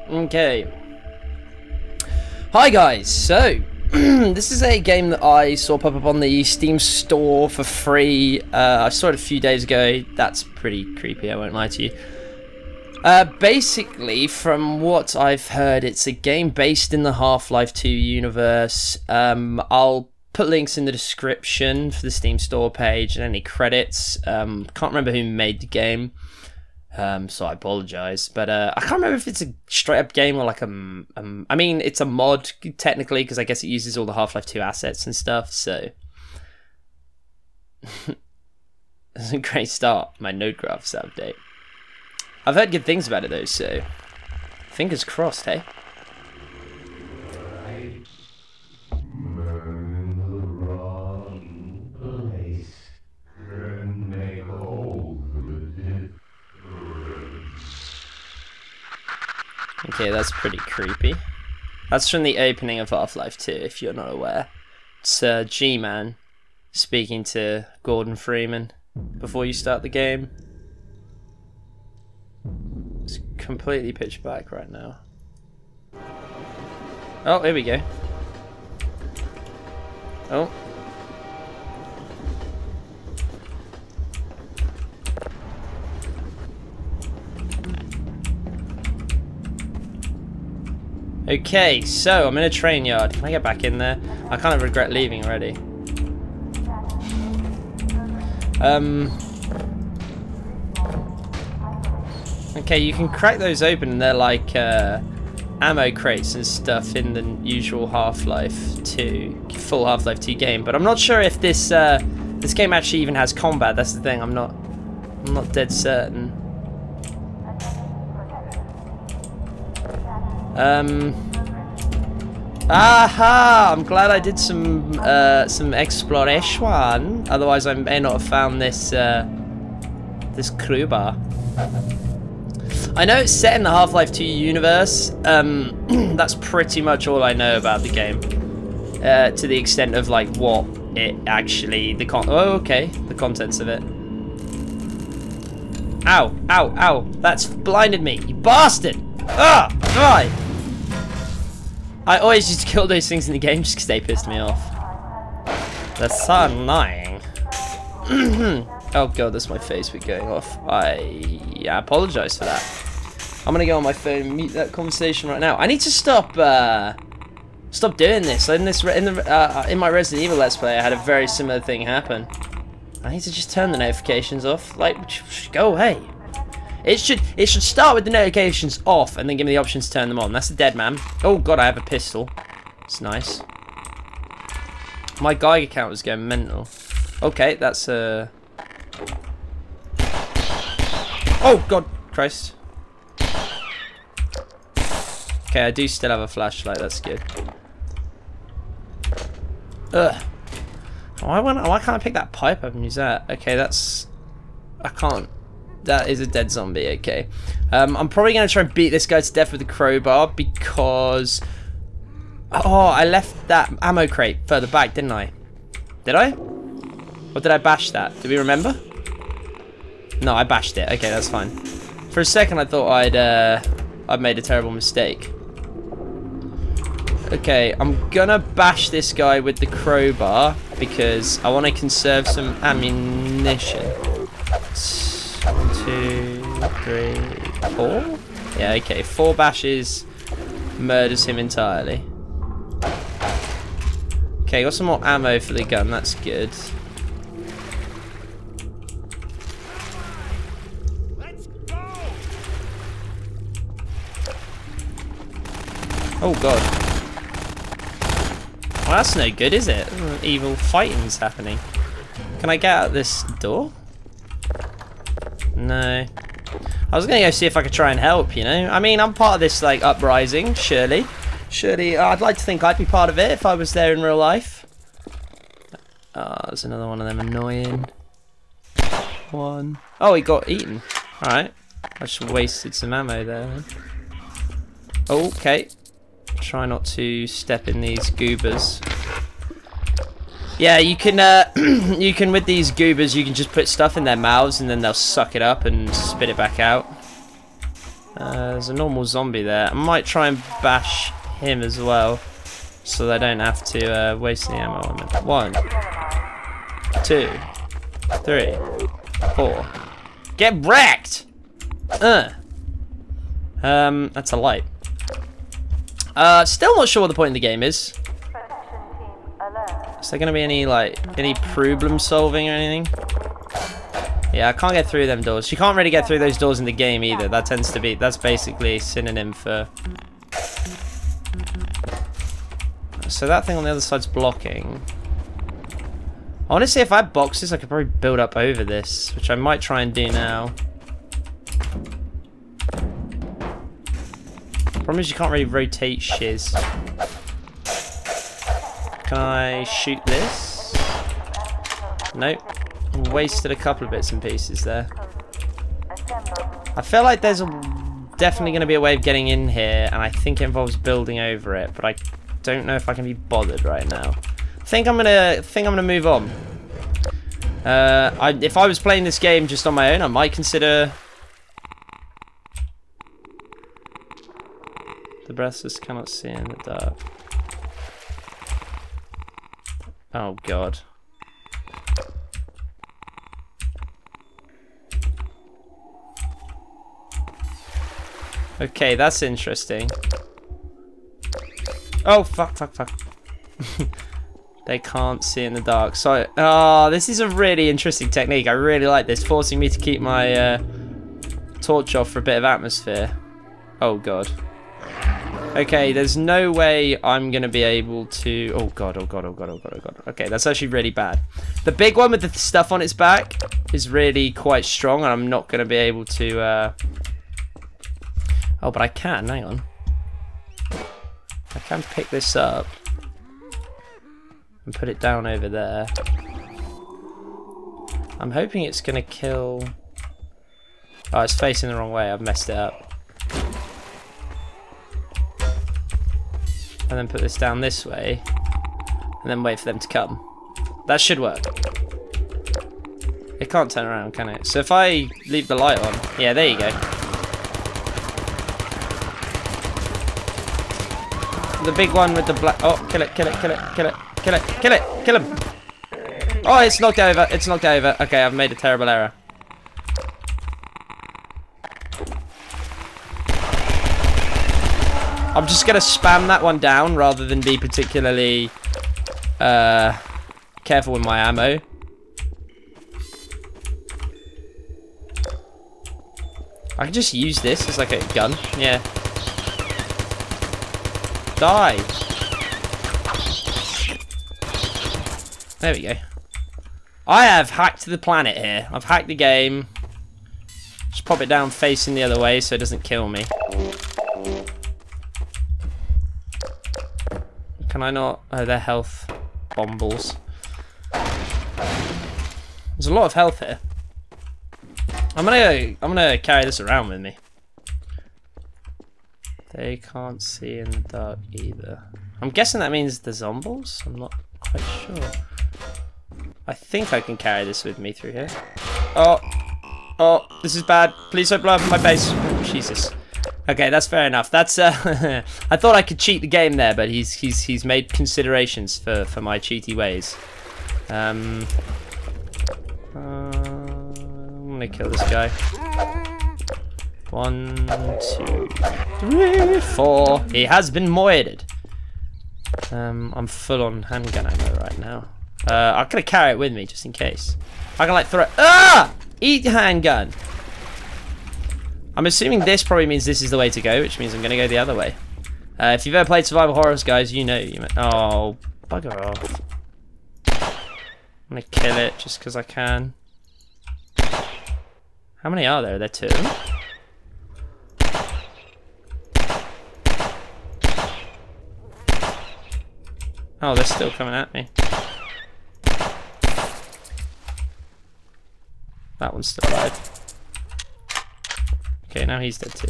Okay. Hi guys, so this is a game that I saw pop up on the Steam store for free. I saw it a few days ago. That's pretty creepy, I won't lie to you. Basically, from what I've heard, it's a game based in the Half-Life 2 universe. I'll put links in the description for the Steam store page and any credits. Can't remember who made the game. So I apologize, but I can't remember if it's a straight up game or like I mean, it's a mod technically because I guess it uses all the Half-Life 2 assets and stuff. So it's a great start. My node graphs update. I've heard good things about it though, so fingers crossed, hey. Okay, that's pretty creepy. That's from the opening of Half-Life 2, if you're not aware. It's G-Man speaking to Gordon Freeman before you start the game. It's completely pitch black right now. Oh, here we go. Oh. Okay, so I'm in a train yard. Can I get back in there? I kind of regret leaving already. Okay, you can crack those open and they're like ammo crates and stuff in the usual Half-Life 2, full Half-Life 2 game. But I'm not sure if this this game actually even has combat. That's the thing. I'm not dead certain. Aha! I'm glad I did some exploration. Otherwise, I may not have found this this crowbar. I know it's set in the Half-Life 2 universe. That's pretty much all I know about the game. To the extent of like what it actually the contents of it. Ow! Ow! Ow! That's blinded me! You bastard! Ah! Die! I always used to kill those things in the game just because they pissed me off. That's so annoying. Oh god, that's my Facebook going off. I apologize for that. I'm gonna go on my phone and mute that conversation right now. I need to stop doing this. In my Resident Evil Let's Play, I had a very similar thing happen. I need to just turn the notifications off. Like, go away. It should start with the notifications off and then give me the option to turn them on. That's the dead man. Oh god, I have a pistol. It's nice. My Geiger count was going mental. Okay, that's oh god, Christ. Okay, I do still have a flashlight. That's good. Ugh. Why can't I pick that pipe up and use that? Okay, that's... I can't. That is a dead zombie, okay. I'm probably going to try and beat this guy to death with a crowbar because... Oh, I left that ammo crate further back, didn't I? Did I? Or did I bash that? Do we remember? No, I bashed it. Okay, that's fine. For a second, I thought I'd made a terrible mistake. Okay, I'm gonna bash this guy with the crowbar because I want to conserve some ammunition. 1, 2, 3, 4? Yeah, okay. 4 bashes murders him entirely. Okay, got some more ammo for the gun. That's good. Oh god. Well, that's no good, is it? Evil fighting's happening. Can I get out this door? No. I was gonna go see if I could try and help, you know? I mean, I'm part of this, like, uprising, surely. Surely, I'd like to think I'd be part of it if I was there in real life. Oh, there's another one of them annoying. One. Oh, he got eaten. Alright. I just wasted some ammo there. Oh, okay. Try not to step in these goobers. Yeah, you can you can with these goobers you can just put stuff in their mouths and then they'll suck it up and spit it back out. There's a normal zombie there. I might try and bash him as well, so that I don't have to waste any ammo on him. 1, 2, 3, 4. Get wrecked! That's a light. Still not sure what the point of the game is. Is there gonna be any problem solving or anything? Yeah, I can't get through them doors. You can't really get through those doors in the game either. That's basically a synonym for... So that thing on the other side's blocking. Honestly, if I had boxes, I could probably build up over this, which I might try and do now. Problem is you can't really rotate shiz. Can I shoot this? Nope. Wasted a couple of bits and pieces there. I feel like there's definitely going to be a way of getting in here, and I think it involves building over it, but I don't know if I can be bothered right now. I think I'm gonna move on. If I was playing this game just on my own, I might consider the breathless cannot see in the dark. Oh god. Okay, that's interesting. Oh, fuck. They can't see in the dark. So, this is a really interesting technique. I really like this, forcing me to keep my torch off for a bit of atmosphere. Oh, God. Okay, there's no way I'm going to be able to... Oh, God. Okay, that's actually really bad. The big one with the stuff on its back is really quite strong, and I'm not going to be able to... Oh, but I can. Hang on. I can pick this up and put it down over there. I'm hoping it's going to kill... Oh, it's facing the wrong way. I've messed it up. And then put this down this way. And then wait for them to come. That should work. It can't turn around, can it? So if I leave the light on... Yeah, there you go. The big one with the black... Oh, kill it. Kill him. Oh, it's knocked over. Okay, I've made a terrible error. I'm just going to spam that one down rather than be particularly careful with my ammo. I can just use this as like a gun. Yeah. Die. There we go. I have hacked the planet here. I've hacked the game. Just pop it down facing the other way so it doesn't kill me. Can I not? Oh, they're health bombles. There's a lot of health here. I'm gonna carry this around with me. They can't see in the dark either. I'm guessing that means the zombies? I'm not quite sure. I think I can carry this with me through here. Oh, this is bad. Please don't blow up my base. Oh, Jesus. Okay, that's fair enough. That's I thought I could cheat the game there, but he's made considerations for my cheaty ways. I'm gonna kill this guy. 1, 2, 3, 4. He has been moided. I'm full on handgun ammo right now. I'm gonna carry it with me just in case. I can like throw it. Ah! Eat handgun. I'm assuming this probably means this is the way to go, which means I'm gonna go the other way. If you've ever played survival horrors, guys, you know you. Oh, bugger off! I'm gonna kill it just because I can. How many are there? Are there 2? Oh, they're still coming at me. That one's still alive. Okay, now he's dead too.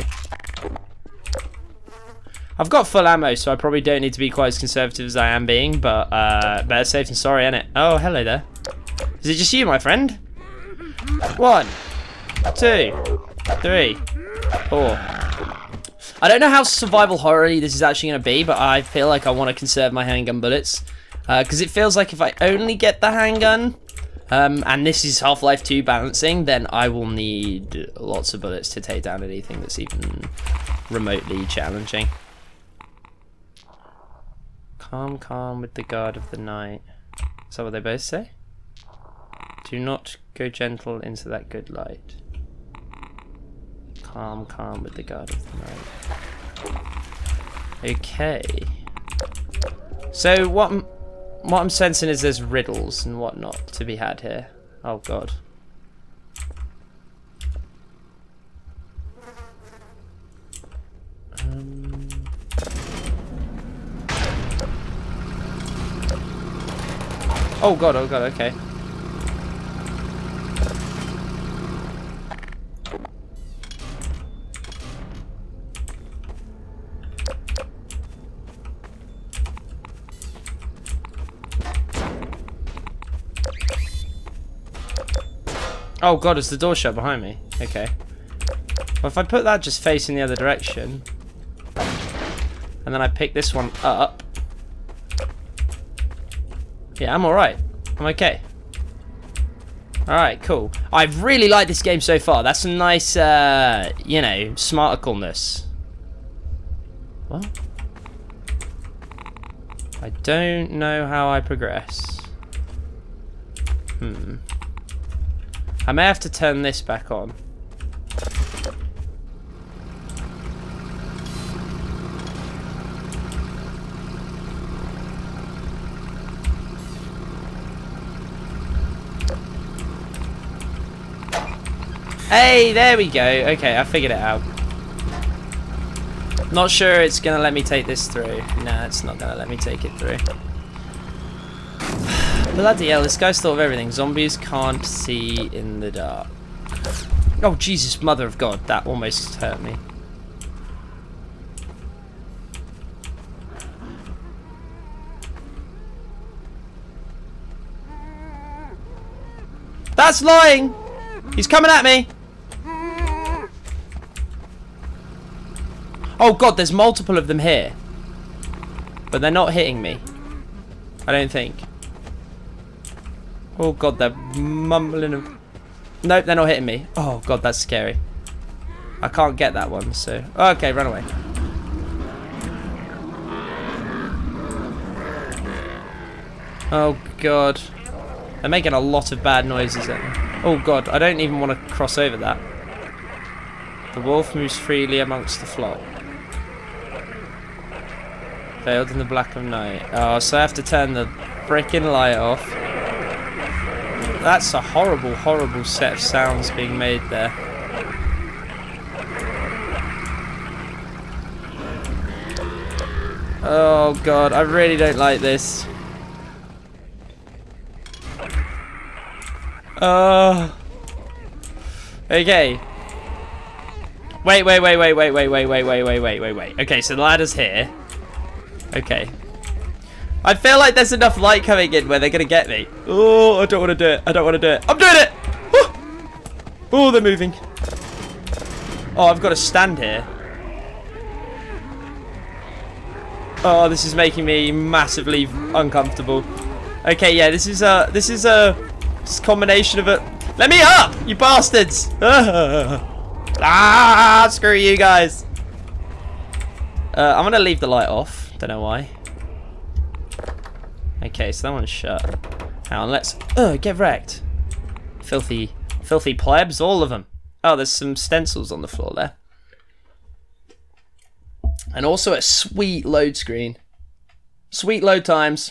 I've got full ammo, so I probably don't need to be quite as conservative as I am being, but better safe than sorry, innit? Oh, hello there. Is it just you, my friend? 1, 2, 3, 4. I don't know how survival horror-y this is actually going to be, but I feel like I want to conserve my handgun bullets. Because it feels like if I only get the handgun, and this is Half-Life 2 balancing, then I will need lots of bullets to take down anything that's even remotely challenging. Calm, calm with the guard of the night. Is that what they both say? Do not go gentle into that good light. Calm, calm with the guard of the night. Okay. So what I'm sensing is there's riddles and whatnot to be had here. Oh god. Oh god, okay. Oh god, is the door shut behind me? Okay. Well, if I put that just facing the other direction, and then I pick this one up, yeah, I'm alright. I'm okay. Alright, cool. I really like this game so far. That's some nice, you know, smarticalness. What? I don't know how I progress. I may have to turn this back on. Hey, there we go. Okay, I figured it out. Not sure it's gonna let me take this through. Nah, it's not gonna let me take it through. Bloody hell, this guy's thought of everything. Zombies can't see in the dark. Oh, Jesus, mother of God, that almost hurt me. That's lying! He's coming at me! Oh God, there's multiple of them here. But they're not hitting me. I don't think. Oh God, they're mumbling. Nope, they're not hitting me. Oh God, that's scary. I can't get that one, so... Okay, run away. Oh God. They're making a lot of bad noises at me. Oh God, I don't even want to cross over that. The wolf moves freely amongst the flock. Veiled in the black of night. Oh, so I have to turn the freaking light off. That's a horrible, horrible set of sounds being made there. Oh God, I really don't like this. Okay. Wait. Okay, so the ladder's here. Okay. I feel like there's enough light coming in where they're gonna get me. Oh, I don't want to do it. I don't want to do it. I'm doing it! Oh, they're moving. Oh, I've got to stand here. Oh, this is making me massively uncomfortable. Okay, yeah, this is a combination of it. Let me up, you bastards! Ah, screw you guys. I'm gonna leave the light off. Don't know why. Okay, so that one's shut. Hang on, let's get wrecked. Filthy plebs, all of them. Oh, there's some stencils on the floor there. And also a sweet load screen. Sweet load times.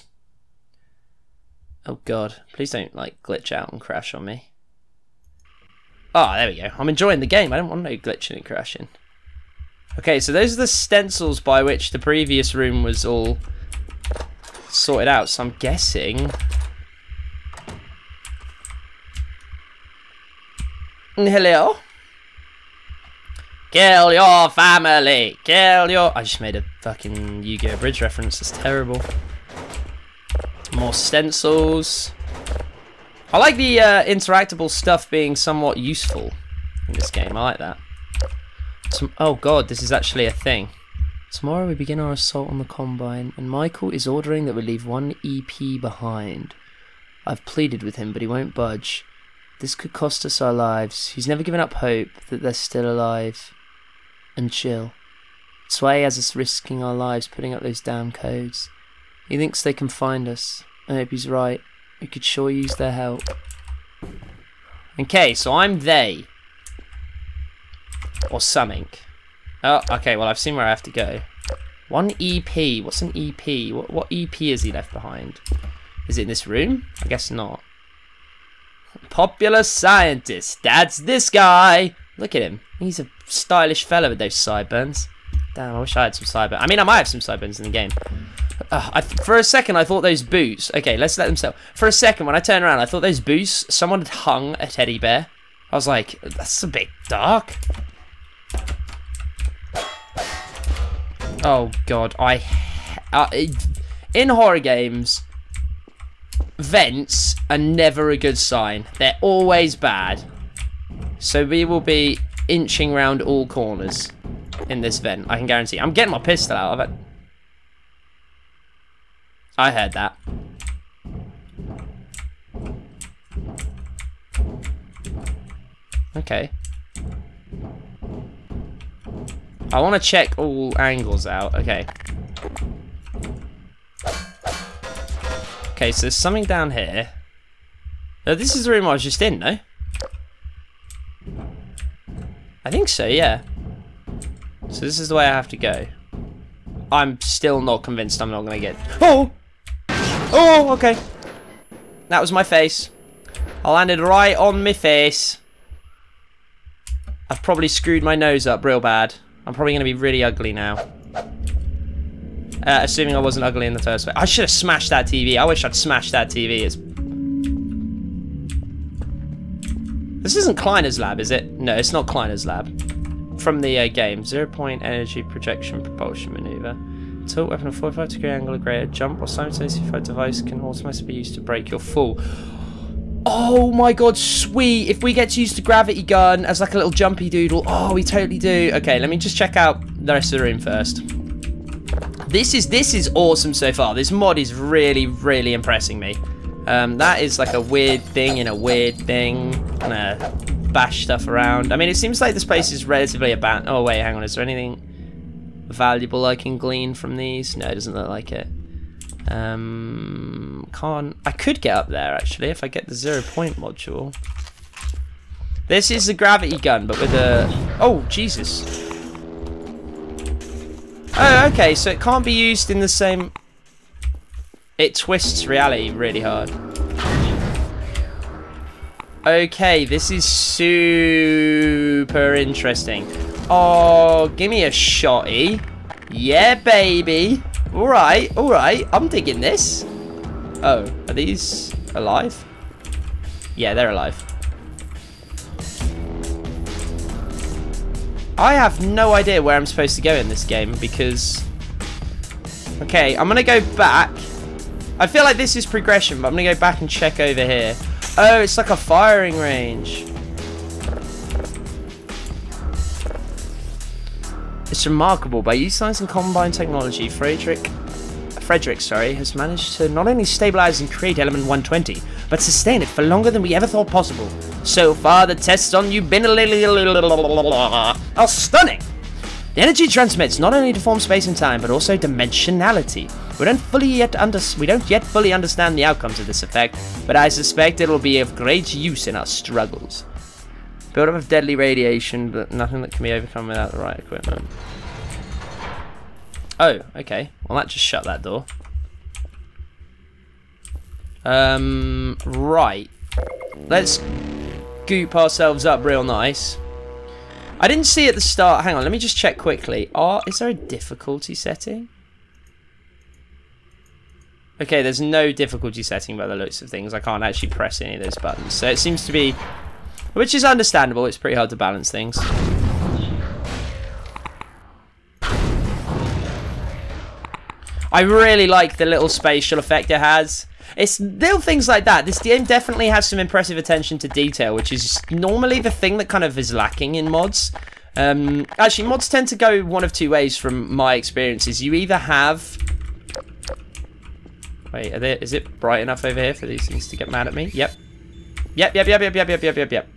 Oh God, please don't like glitch out and crash on me. Oh, there we go. I'm enjoying the game. I don't want no glitching and crashing. Okay, so those are the stencils by which the previous room was all sorted out. So I'm guessing... Hello? Kill your family! Kill your... I just made a fucking Yu-Gi-Oh! Bridge reference. That's terrible. More stencils. I like the interactable stuff being somewhat useful in this game. I like that. Oh god, this is actually a thing. Tomorrow we begin our assault on the Combine, and Michael is ordering that we leave one EP behind. I've pleaded with him, but he won't budge. This could cost us our lives. He's never given up hope that they're still alive. And chill. That's why he has us risking our lives putting up those damn codes. He thinks they can find us. I hope he's right. We could sure use their help. Okay, so I'm they. Or something. Oh, okay, well I've seen where I have to go. One EP. What's an EP? What EP has he left behind? Is it in this room? I guess not. Popular scientist. That's this guy. Look at him. He's a stylish fella with those sideburns. Damn, I wish I had some sideburns. I mean, I might have some sideburns in the game. For a second, I thought those boots... Okay, let's let them sell. For a second, when I turned around, I thought those boots... Someone had hung a teddy bear. I was like, that's a bit dark. Oh, God. In horror games, vents are never a good sign. They're always bad. So we will be inching round all corners in this vent, I can guarantee. I'm getting my pistol out of it. I heard that. Okay. I want to check all angles out. Okay. Okay, so there's something down here. This is the room I was just in, no? I think so, yeah. So this is the way I have to go. I'm still not convinced I'm not going to get... Oh! Oh, okay. That was my face. I landed right on my face. I've probably screwed my nose up real bad. I'm probably going to be really ugly now. Assuming I wasn't ugly in the first place. I should have smashed that TV. I wish I'd smashed that TV. This isn't Kleiner's lab, is it? No, it's not Kleiner's lab. From the game. 0-point energy projection propulsion maneuver. Tilt weapon at 45-degree angle or greater. Jump or simultaneously fire device can automatically be used to break your fall. Oh my god, sweet. If we get to use the gravity gun as like a little jumpy doodle. Oh, we totally do. Okay, let me just check out the rest of the room first. This is awesome so far. This mod is really, really impressing me. That is like a weird thing in a weird thing. Gonna bash stuff around. I mean, it seems like this place is relatively abandoned. Oh wait, hang on. Is there anything valuable I can glean from these? No, it doesn't look like it. Can't. I could get up there actually if I get the 0-point module. This is the gravity gun, but with a... Oh, Jesus. Oh, okay, so it can't be used in the same... It twists reality really hard. Okay, this is super interesting. Oh, give me a shotty. Yeah, baby. Alright, I'm digging this. Oh, are these alive? Yeah, they're alive. I have no idea where I'm supposed to go in this game because... Okay, I'm going to go back. I feel like this is progression, but I'm going to go back and check over here. Oh, it's like a firing range. It's remarkable. By utilizing Combine technology, Frederick has managed to not only stabilize and create element 120, but sustain it for longer than we ever thought possible. So far, the tests on you been are stunning. The energy transmits not only deforms space and time, but also dimensionality. We don't yet fully understand the outcomes of this effect, but I suspect it will be of great use in our struggles. Build up of deadly radiation, but nothing that can be overcome without the right equipment. Oh, okay. Well, that just shut that door. Right. Let's goop ourselves up real nice. I didn't see at the start. Hang on, let me just check quickly. Is there a difficulty setting? Okay, there's no difficulty setting by the looks of things. I can't actually press any of those buttons. So it seems to be... Which is understandable. It's pretty hard to balance things. I really like the little spatial effect it has. It's little things like that. This game definitely has some impressive attention to detail, which is normally the thing that kind of is lacking in mods. Actually, mods tend to go one of two ways from my experiences. You either have... Wait, is it bright enough over here for these things to get mad at me? Yep. Yep. Can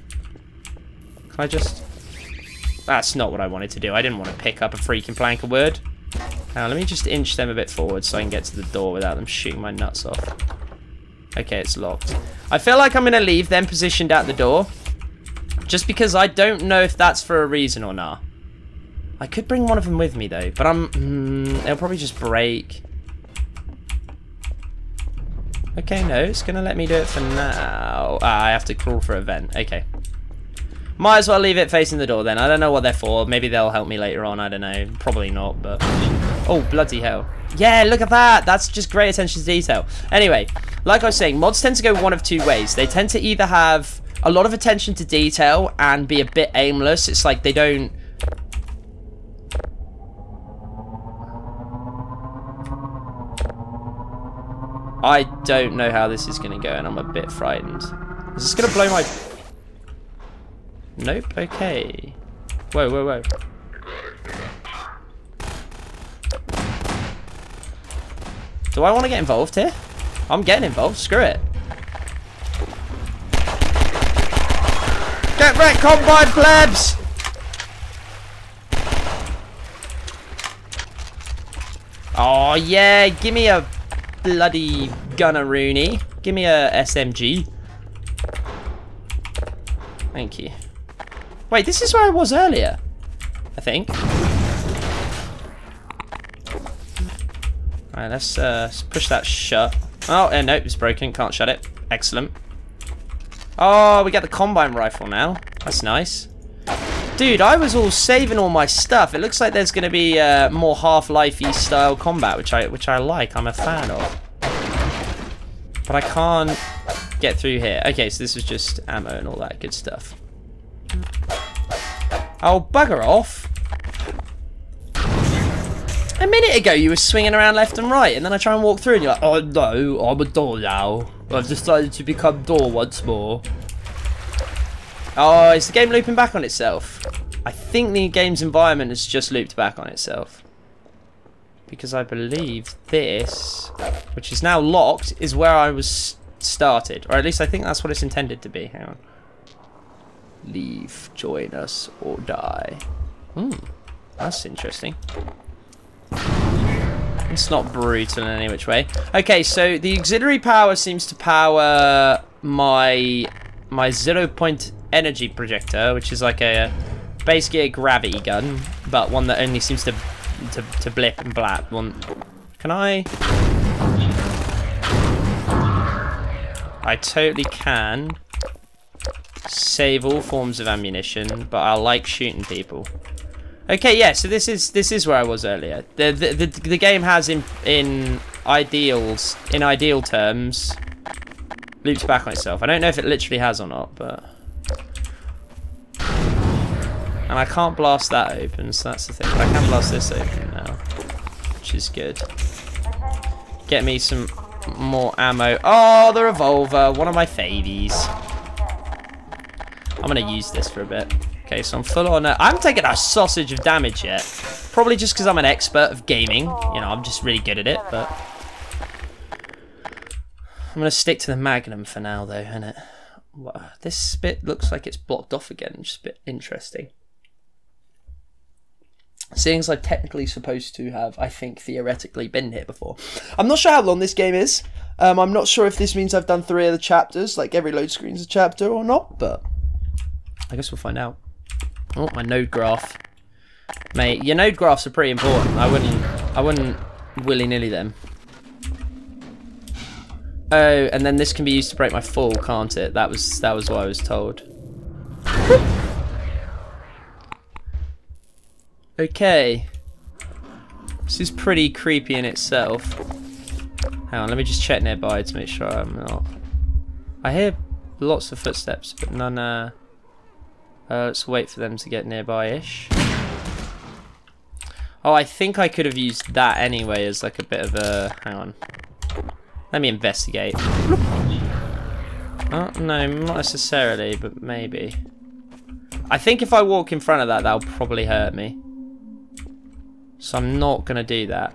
I just... That's not what I wanted to do. I didn't want to pick up a freaking plank of wood. Now, let me just inch them a bit forward so I can get to the door without them shooting my nuts off. Okay, it's locked. I feel like I'm going to leave them positioned at the door. Just because I don't know if that's for a reason or not. I could bring one of them with me, though. But it'll probably just break. Okay, no, it's going to let me do it for now. I have to crawl for a vent. Okay. Might as well leave it facing the door then. I don't know what they're for. Maybe they'll help me later on. I don't know. Probably not, but... Oh, bloody hell. Yeah, look at that. That's just great attention to detail. Anyway, like I was saying, mods tend to go one of two ways. They tend to either have a lot of attention to detail and be a bit aimless. It's like they don't... I don't know how this is going to go, and I'm a bit frightened. Is this going to blow my... Nope, okay. Whoa. Do I want to get involved here? I'm getting involved, screw it. Get wrecked, combine plebs! Oh yeah, give me a bloody gunner-rooney. Give me a SMG. Thank you. Wait, this is where I was earlier, I think. Alright, let's push that shut. Oh, no, it's broken. Can't shut it. Excellent. Oh, we got the combine rifle now. That's nice. Dude, I was all saving all my stuff. It looks like there's going to be more Half-Life-y style combat, which I like. I'm a fan of. But I can't get through here. Okay, so this was just ammo and all that good stuff. Oh, bugger off. A minute ago you were swinging around left and right, and then I try and walk through and you're like, oh no, I'm a door now. I've decided to become door once more. Oh, is the game looping back on itself? I think the game's environment has just looped back on itself. Because I believe this, which is now locked, is where I was started. Or at least I think that's what it's intended to be. Hang on. Leave, join us, or die. That's interesting. It's not brutal in any which way. Okay, so the auxiliary power seems to power my 0-point energy projector, which is like basically a gravity gun, but one that only seems to blip and blap. Can I? I totally can save all forms of ammunition, but I like shooting people. Okay, yeah, so this is where I was earlier. The game has in ideal terms loops back on itself. I don't know if it literally has or not, but and I can't blast that open, so that's the thing. But I can blast this open now, which is good. Get me some more ammo. Oh, the revolver, one of my favies. I'm gonna use this for a bit. Okay, so I'm full on. I haven't taken a sausage of damage yet. Probably just because I'm an expert of gaming. You know, I'm just really good at it, but I'm gonna stick to the Magnum for now, though, innit? This bit looks like it's blocked off again, which is a bit interesting. Seeing as I'm technically supposed to have, I think, theoretically been here before. I'm not sure how long this game is. I'm not sure if this means I've done 3 of the chapters, like every load screen's a chapter or not, but I guess we'll find out. Oh, my node graph. Mate, your node graphs are pretty important. I wouldn't willy-nilly them. Oh, and then this can be used to break my fall, can't it? That was what I was told. Okay. This is pretty creepy in itself. Hang on, let me just check nearby to make sure I'm not. I hear lots of footsteps, but none. Let's wait for them to get nearby-ish. Oh, I think I could have used that anyway as like a bit of a... Hang on. Let me investigate. Oh, no, not necessarily, but maybe. I think if I walk in front of that, that'll probably hurt me. So I'm not going to do that.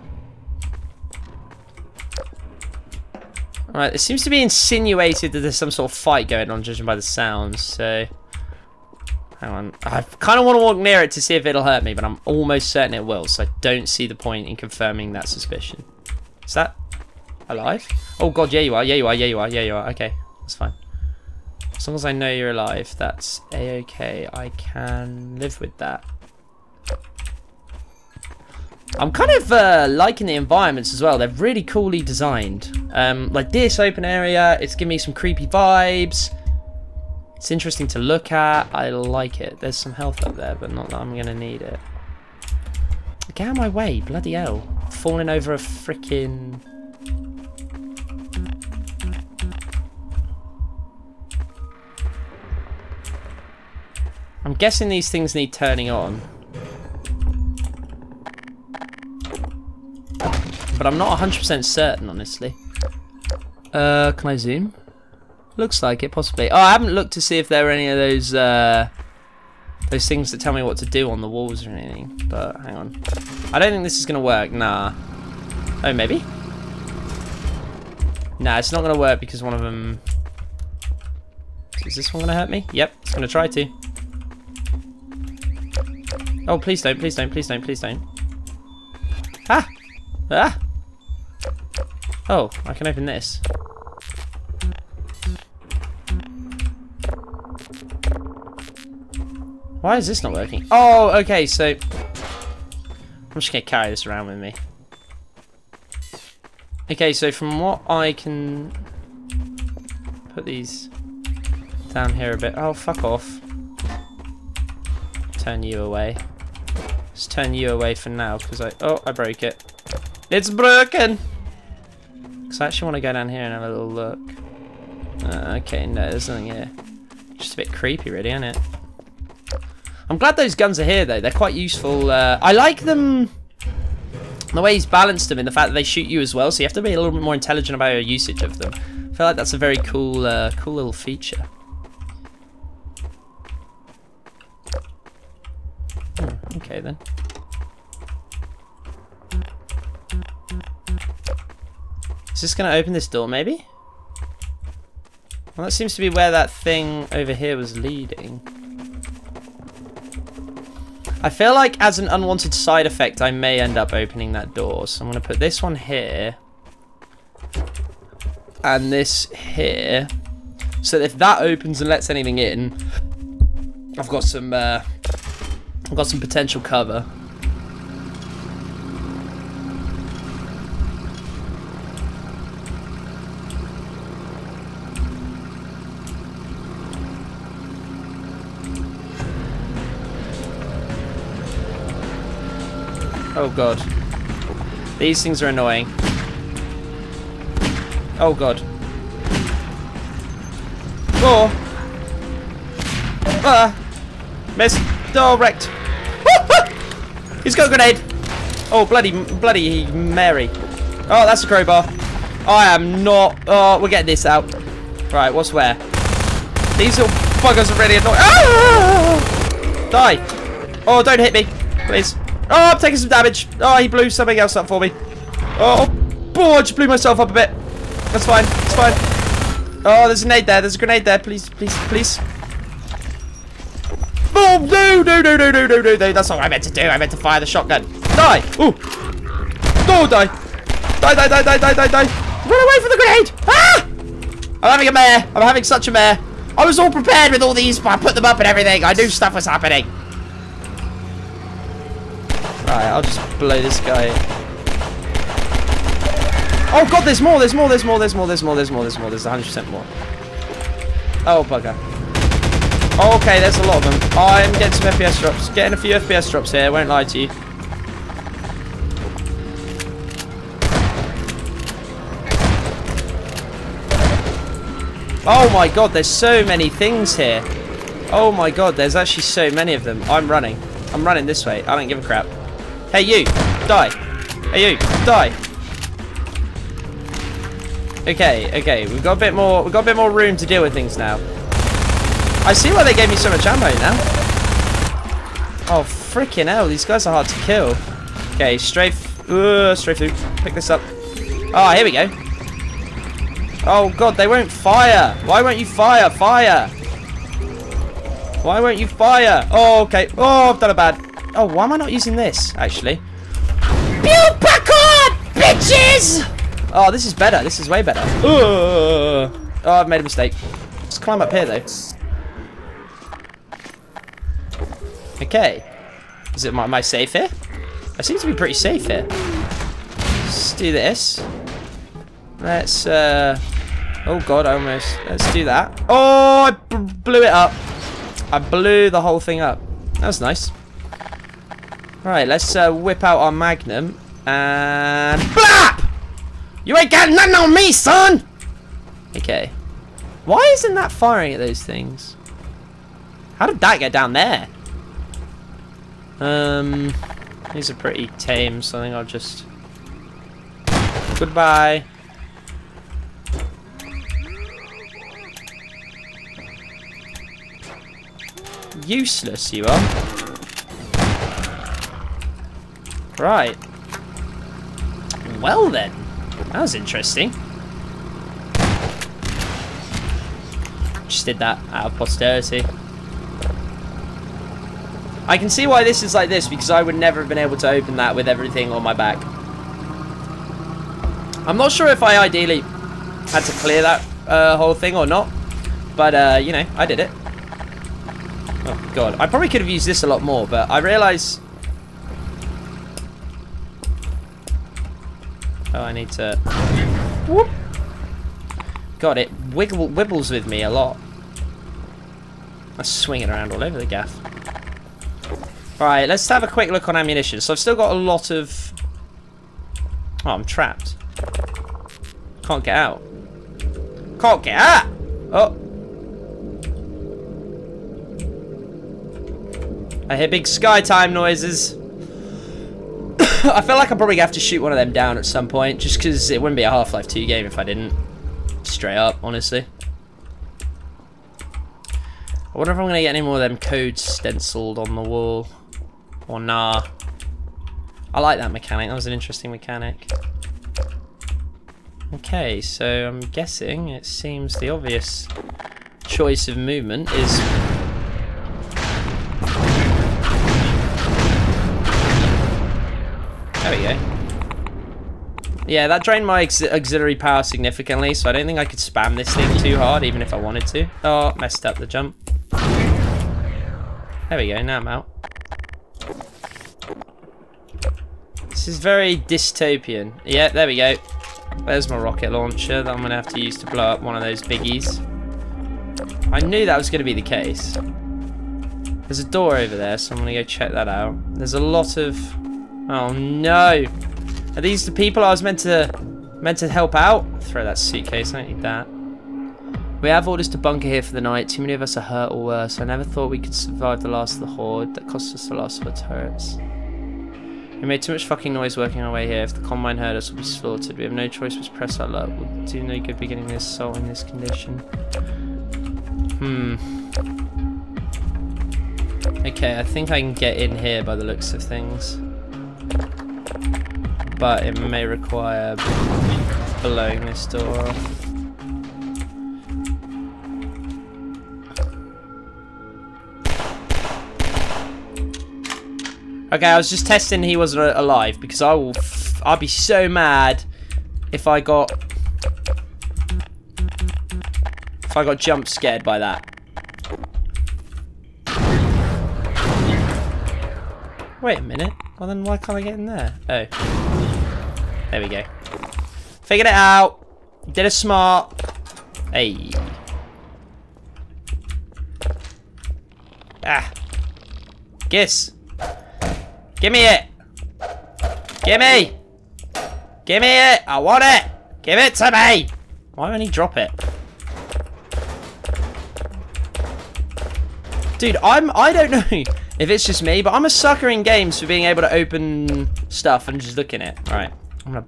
Alright, it seems to be insinuated that there's some sort of fight going on, judging by the sounds, so... Hang on. I kind of want to walk near it to see if it'll hurt me, but I'm almost certain it will, so I don't see the point in confirming that suspicion. Is that alive? Oh god, yeah you are, yeah you are, yeah you are, yeah you are. Okay, that's fine. As long as I know you're alive, that's a-okay. I can live with that. I'm kind of liking the environments as well. They're really coolly designed. Like this open area, it's giving me some creepy vibes. It's interesting to look at. I like it. There's some health up there, but not that I'm going to need it. Get out of my way. Bloody hell. Falling over a freaking... I'm guessing these things need turning on. But I'm not 100% certain, honestly. Can I zoom? Looks like it, possibly. Oh, I haven't looked to see if there are any of those things that tell me what to do on the walls or anything. But hang on. I don't think this is going to work. Nah. Oh, maybe? Nah, it's not going to work because one of them... Is this one going to hurt me? Yep, it's going to try to. Oh, please don't, please don't, please don't, please don't. Ah! Ah! Oh, I can open this. Why is this not working? Oh, okay, so... I'm just going to carry this around with me. Okay, so from what I can... Put these down here a bit. Oh, fuck off. Turn you away. Just turn you away for now, because I... Oh, I broke it. It's broken! Because I actually want to go down here and have a little look. Okay, no, there's nothing here. Just a bit creepy, really, isn't it? I'm glad those guns are here, though. They're quite useful. I like them... The way he's balanced them in the fact that they shoot you as well, so you have to be a little bit more intelligent about your usage of them. I feel like that's a very cool, cool little feature. Okay, then. Is this going to open this door, maybe? Well, that seems to be where that thing over here was leading. I feel like as an unwanted side effect, I may end up opening that door. So I'm going to put this one here. And this here. So that if that opens and lets anything in, I've got some potential cover. Oh god. These things are annoying. Oh god. Oh! Ah! Missed! Oh, wrecked! He's got a grenade! Oh, bloody Mary. Oh, that's a crowbar. I am not... Oh, we're getting this out. Right, what's where? These little buggers are really annoying. Ah! Die! Oh, don't hit me, please. Oh, I'm taking some damage. Oh, he blew something else up for me. Oh, I just blew myself up a bit. That's fine. It's fine. Oh, there's a grenade there. There's a grenade there. Please, please, please. Oh, no. That's not what I meant to do. I meant to fire the shotgun. Die. Ooh. Oh, die. Die. Run away from the grenade. Ah! I'm having a mare. I'm having such a mare. I was all prepared with all these, but I put them up and everything. I knew stuff was happening. Right, I'll just blow this guy. Oh god, there's more, there's 100% more. Oh bugger. Okay, there's a lot of them. I'm getting some FPS drops. Getting a few FPS drops here, won't lie to you. Oh my god, there's so many things here. Oh my god, there's actually so many of them. I'm running this way. I don't give a crap. Hey you, die. Hey you, die. Okay, we've got a bit more room to deal with things now. I see why they gave me so much ammo now. Oh, freaking hell. These guys are hard to kill. Okay, strafe through. Pick this up. Oh, here we go. Oh, God, they won't fire. Why won't you fire? Fire. Why won't you fire? Oh, okay. Oh, I've done a bad. Oh, why am I not using this, actually? Pew, popcorn, bitches! Oh, this is better. This is way better. Oh, I've made a mistake. Let's climb up here, though. Okay. Is it am I safe here? I seem to be pretty safe here. Let's do this. Let's, oh God, let's do that. Oh, I blew it up. I blew the whole thing up. That was nice. Right, let's whip out our magnum and BLAP! You ain't got nothing on me, son! Okay. Why isn't that firing at those things? How did that get down there? These are pretty tame, so I think I'll just... Goodbye. Useless, you are. Right. Well then. That was interesting. Just did that out of posterity. I can see why this is like this, because I would never have been able to open that with everything on my back. I'm not sure if I ideally had to clear that whole thing or not, but you know, I did it. Oh God, I probably could have used this a lot more, but I realise... Oh, I need to... Whoop. God, it wibbles with me a lot. I swing it around all over the gaff. Right, let's have a quick look on ammunition. So I've still got a lot of... Oh, I'm trapped. Can't get out. Can't get out! Oh. I hear big sky time noises. I feel like I'm probably going to have to shoot one of them down at some point, just because it wouldn't be a Half-Life 2 game if I didn't. Straight up, honestly. I wonder if I'm going to get any more of them codes stenciled on the wall. Or nah. I like that mechanic. That was an interesting mechanic. Okay, so I'm guessing it seems the obvious choice of movement is... There we go. Yeah, that drained my auxiliary power significantly, so I don't think I could spam this thing too hard, even if I wanted to. Oh, messed up the jump. There we go, now I'm out. This is very dystopian. Yeah, there we go. There's my rocket launcher that I'm going to have to use to blow up one of those biggies. I knew that was going to be the case. There's a door over there, so I'm going to go check that out. There's a lot of... Oh no! Are these the people I was meant to help out? Throw that suitcase, I don't need that. We have orders to bunker here for the night. Too many of us are hurt or worse. I never thought we could survive the last of the horde. That cost us the last of our turrets. We made too much fucking noise working our way here. If the Combine heard us, we'll be slaughtered. We have no choice but to press our luck. We'll do no good beginning this assault in this condition. Okay, I think I can get in here by the looks of things. But it may require blowing this door off. Okay, I was just testing he wasn't alive, because I'll be so mad if I got jump scared by that. Wait a minute. Well then why can't I get in there? Oh. There we go. Figured it out. Did a smart. Hey. Ah. Kiss. Give me it. Give me. Give me it. I want it. Give it to me. Why won't he drop it? Dude, I don't know if it's just me, but I'm a sucker in games for being able to open stuff and just look in it. Alright. I'm gonna...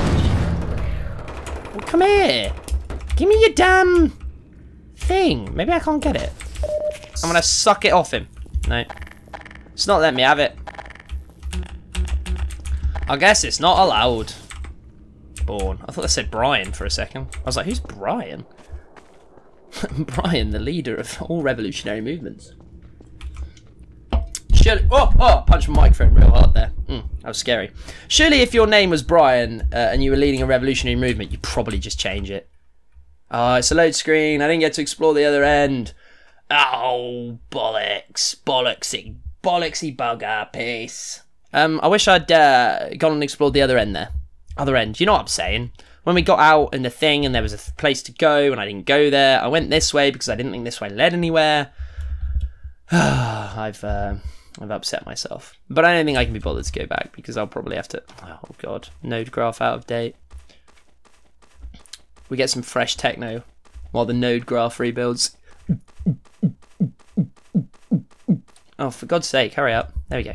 Well, come here. Give me your damn thing. Maybe I can't get it. I'm gonna suck it off him. No. It's not letting me have it. I guess it's not allowed. Born. I thought they said Brian for a second. I was like, who's Brian? Brian, the leader of all revolutionary movements. Surely, oh, punched my microphone real hard there. That was scary. Surely if your name was Brian and you were leading a revolutionary movement, you'd probably just change it. Oh, it's a load screen. I didn't get to explore the other end. Oh, bollocks. Bollocksy bugger piece. I wish I'd gone and explored the other end there. Other end. You know what I'm saying? When we got out in the thing and there was a place to go and I didn't go there, I went this way because I didn't think this way led anywhere. I've upset myself. But I don't think I can be bothered to go back because I'll probably have to... Oh, God. Node graph out of date. We get some fresh techno while the node graph rebuilds. Oh, for God's sake, hurry up. There we go.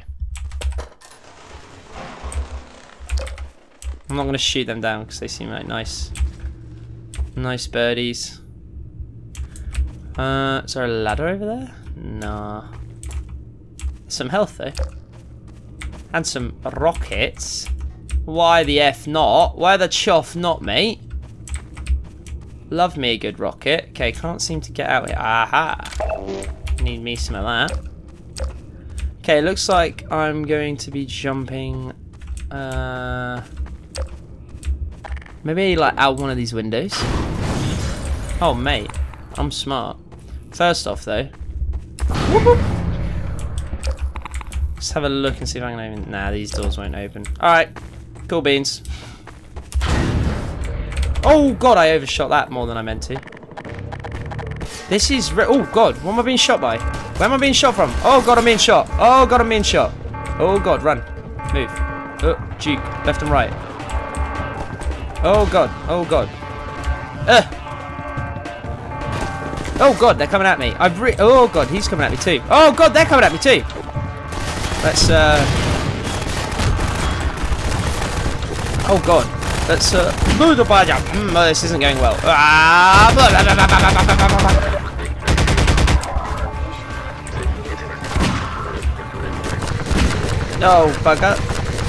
I'm not going to shoot them down because they seem like nice birdies. Is there a ladder over there? Nah. Some health though. And some rockets. Why the F not? Why the chuff not, mate? Love me a good rocket. Okay, can't seem to get out here. Aha! Need me some of that. Okay, looks like I'm going to be jumping... maybe like out one of these windows. Oh, mate. I'm smart. First off, though... Whoop, whoop. Let's have a look and see if I can open... Nah, these doors won't open. Alright. Cool beans. Oh, God, I overshot that more than I meant to. This is... Oh, God, what am I being shot by? Where am I being shot from? Oh, God, I'm being shot. Oh, God, I'm being shot. Oh, God, run. Move. Oh, juke. Left and right. Oh, God. Oh, God. Oh, God, they're coming at me. Oh, God, he's coming at me, too. Oh, God, they're coming at me, too. Let's, Oh, God. Let's, oh, this isn't going well. Oh, bugger.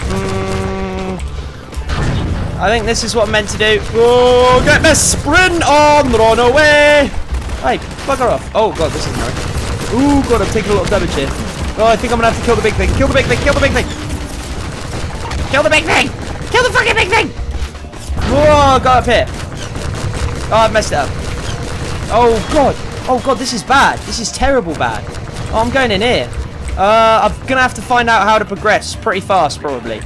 I think this is what I'm meant to do. Oh, get the sprint on, run away. Hey, bugger off. Oh, God, this isn't right. Oh, God, I'm taking a lot of damage here. Oh, I think I'm going to have to kill the big thing. Kill the big thing. Kill the big thing. Kill the big thing. Kill the fucking big thing. Whoa, got up here. Oh, I've messed it up. Oh, God. Oh, God, this is bad. This is terrible bad. Oh, I'm going in here. I'm going to have to find out how to progress pretty fast, probably.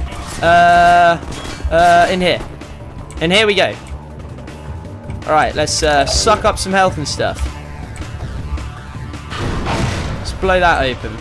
In here. And here we go. Alright, let's suck up some health and stuff. Let's blow that open.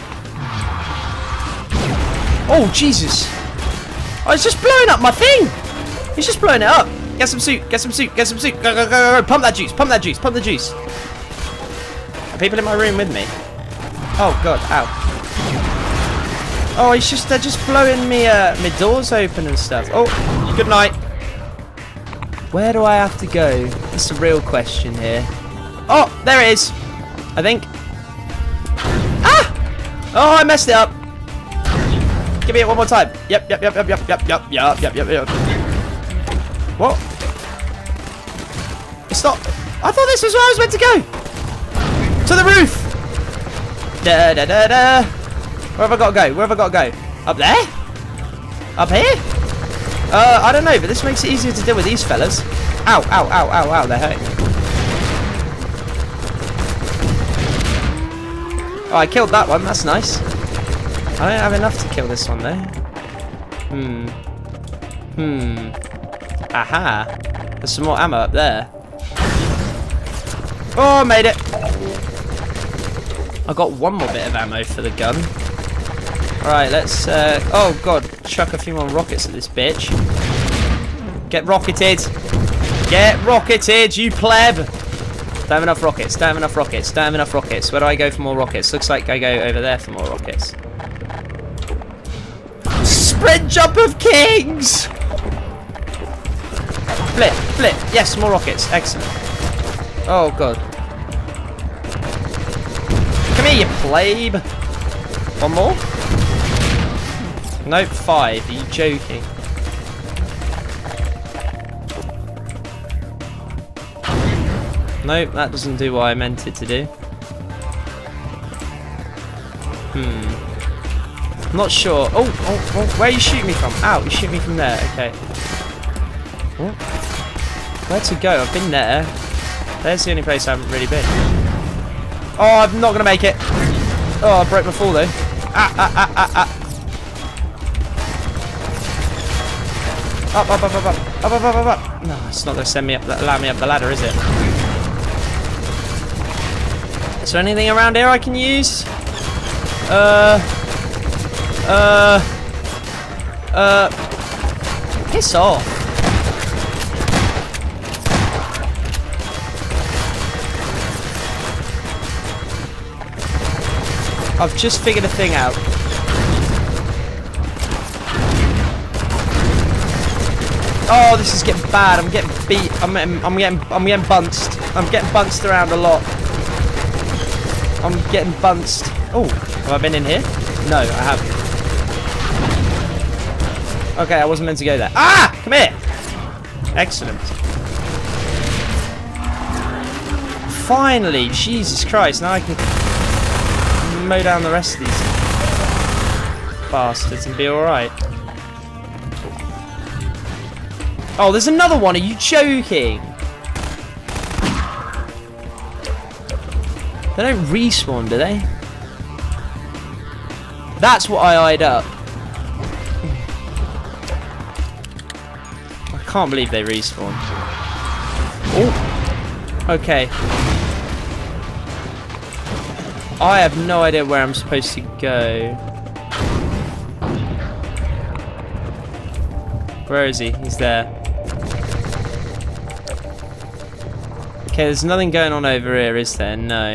Oh, Jesus. Oh, it's just blowing up my thing. He's just blowing it up. Get some suit. Get some suit. Get some suit. Go, go, go, go. Pump that juice. Pump that juice. Pump the juice. Are people in my room with me? Oh, God. Ow. Oh, they're just blowing me, my doors open and stuff. Oh, good night. Where do I have to go? That's the real question here. Oh, there it is. I think. Ah! Oh, I messed it up. Give me it one more time. Yep. What? It's not. I thought this was where I was meant to go. To the roof. Da da da da. Where have I got to go? Where have I got to go? Up there? Up here? I don't know, but this makes it easier to deal with these fellas. Ow, ow, ow, ow, ow, they're hurting me. Oh, I killed that one, that's nice. I don't have enough to kill this one, though. Aha. There's some more ammo up there. Oh, I made it. I got one more bit of ammo for the gun. Alright, let's, oh god, chuck a few more rockets at this bitch. Get rocketed! Get rocketed, you pleb! Don't have enough rockets, don't have enough rockets, don't have enough rockets. Where do I go for more rockets? Looks like I go over there for more rockets. Sprint jump of kings! Flip, flip, yes, more rockets, excellent. Oh god. Come here, you plebe! One more? Nope, 5. Are you joking? Nope, that doesn't do what I meant it to do. I'm not sure. Oh, where are you shooting me from? Ow, you shoot me from there. Okay. Oh. Where to go? I've been there. There's the only place I haven't really been. Oh, I'm not going to make it. Oh, I broke my fall though. Up. No, it's not going to send me up, allow me up the ladder, is it? Is there anything around here I can use? Piss off. I've just figured a thing out. Oh, this is getting bad. I'm getting beat. I'm getting bunced. I'm getting bunced around a lot. I'm getting bunced. Oh, have I been in here? No, I haven't. Okay, I wasn't meant to go there. Ah! Come here! Excellent. Finally! Jesus Christ, now I can mow down the rest of these bastards and be alright. Oh, there's another one! Are you joking? They don't respawn, do they? That's what I eyed up. I can't believe they respawn. Oh, okay. I have no idea where I'm supposed to go. Where is he? He's there. Okay, there's nothing going on over here, is there? No.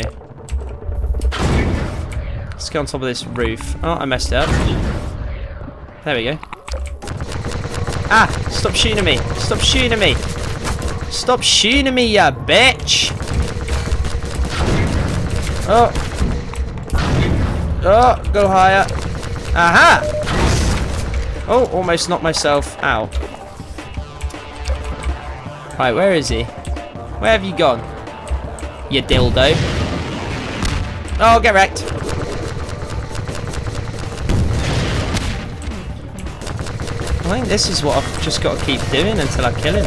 Let's go on top of this roof. Oh, I messed it up. There we go. Ah! Stop shooting at me! Stop shooting at me! Stop shooting at me, ya bitch! Oh! Oh! Go higher! Aha! Oh! Almost knocked myself out. Right, where is he? Where have you gone? You dildo. Oh, get wrecked! I think this is what I've just got to keep doing until I kill him.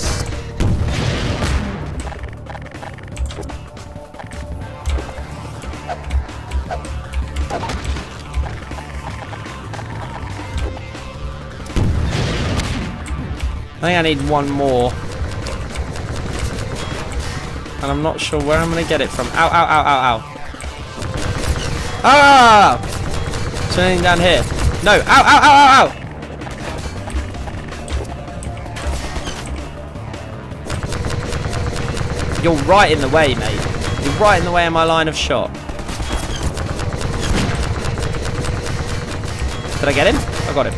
I think I need one more. And I'm not sure where I'm going to get it from. Ow, ow, ow, ow, ow. Ah! Is there anything down here? No. Ow, ow, ow, ow, ow! You're right in the way, mate. You're right in the way of my line of shot. Did I get him? I got him.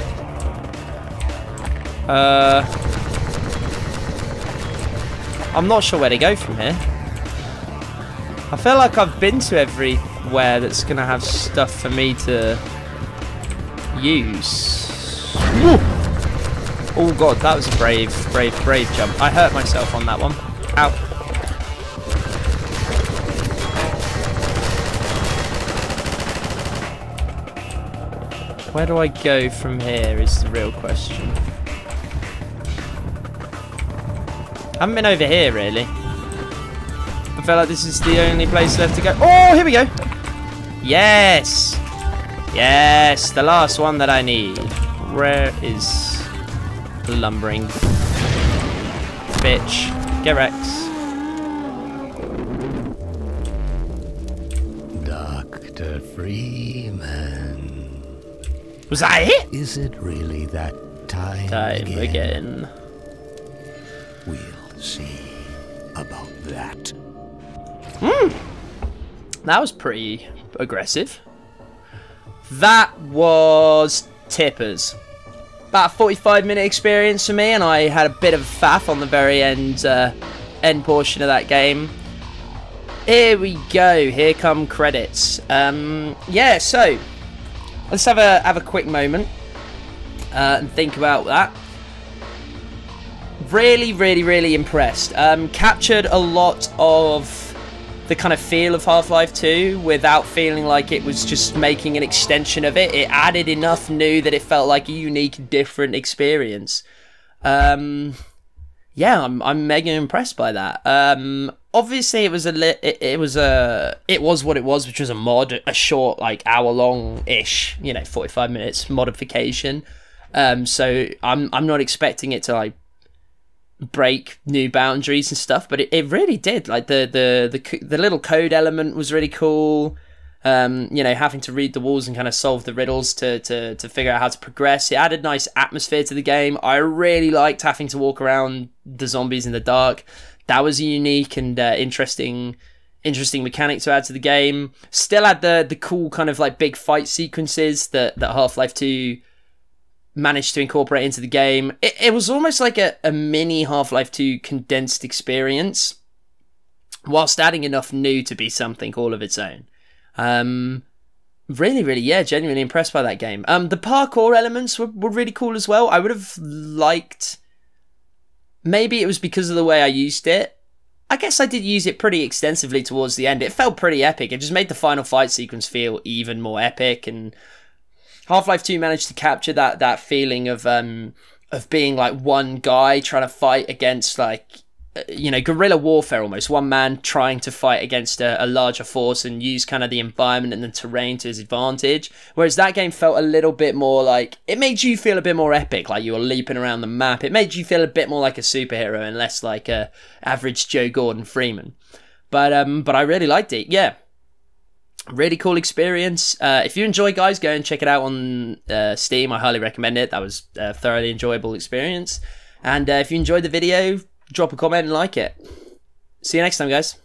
I'm not sure where to go from here. I feel like I've been to everywhere that's going to have stuff for me to use. Woo! Oh god, that was a brave jump. I hurt myself on that one. Ow. Where do I go from here is the real question. I haven't been over here, really. I feel like this is the only place left to go. Oh, here we go. Yes. Yes, the last one that I need. Where is the lumbering bitch? Get wrecked. Dr. Freeman. Was that it? Is it really that time again? We'll see about that. That was pretty aggressive. That was tippers. About a 45-minute experience for me, and I had a bit of a faff on the very end portion of that game. Here we go. Here come credits. Yeah, so let's have a quick moment. and think about that. Really, really, really impressed. Captured a lot of the kind of feel of Half-Life 2 without feeling like it was just making an extension of it. It added enough new that it felt like a unique, different experience. Yeah, I'm mega impressed by that. Obviously, it was what it was, which was a mod, a short, like hour-long-ish, 45 minutes modification. So I'm not expecting it to like break new boundaries and stuff, but it really did. Like the little code element was really cool. Having to read the walls and kind of solve the riddles to figure out how to progress. It added nice atmosphere to the game. I really liked having to walk around the zombies in the dark. That was a unique and interesting mechanic to add to the game. Still had the cool kind of like big fight sequences that Half-Life 2 managed to incorporate into the game. It was almost like a mini Half-Life 2 condensed experience, whilst adding enough new to be something all of its own. Really, really, yeah, genuinely impressed by that game. The parkour elements were really cool as well. I would have liked... Maybe it was because of the way I used it. I guess I did use it pretty extensively towards the end. It felt pretty epic. It just made the final fight sequence feel even more epic, and Half-Life 2 managed to capture that feeling of being like one guy trying to fight against like guerrilla warfare almost. One man trying to fight against a larger force and use kind of the environment and the terrain to his advantage. Whereas that game felt a little bit more like, it made you feel a bit more epic, like you were leaping around the map. It made you feel a bit more like a superhero and less like a average Joe Gordon Freeman. But I really liked it. Yeah. Really cool experience. If you enjoy, guys, go and check it out on Steam. I highly recommend it. That was a thoroughly enjoyable experience. And if you enjoyed the video, drop a comment and like it. See you next time, guys.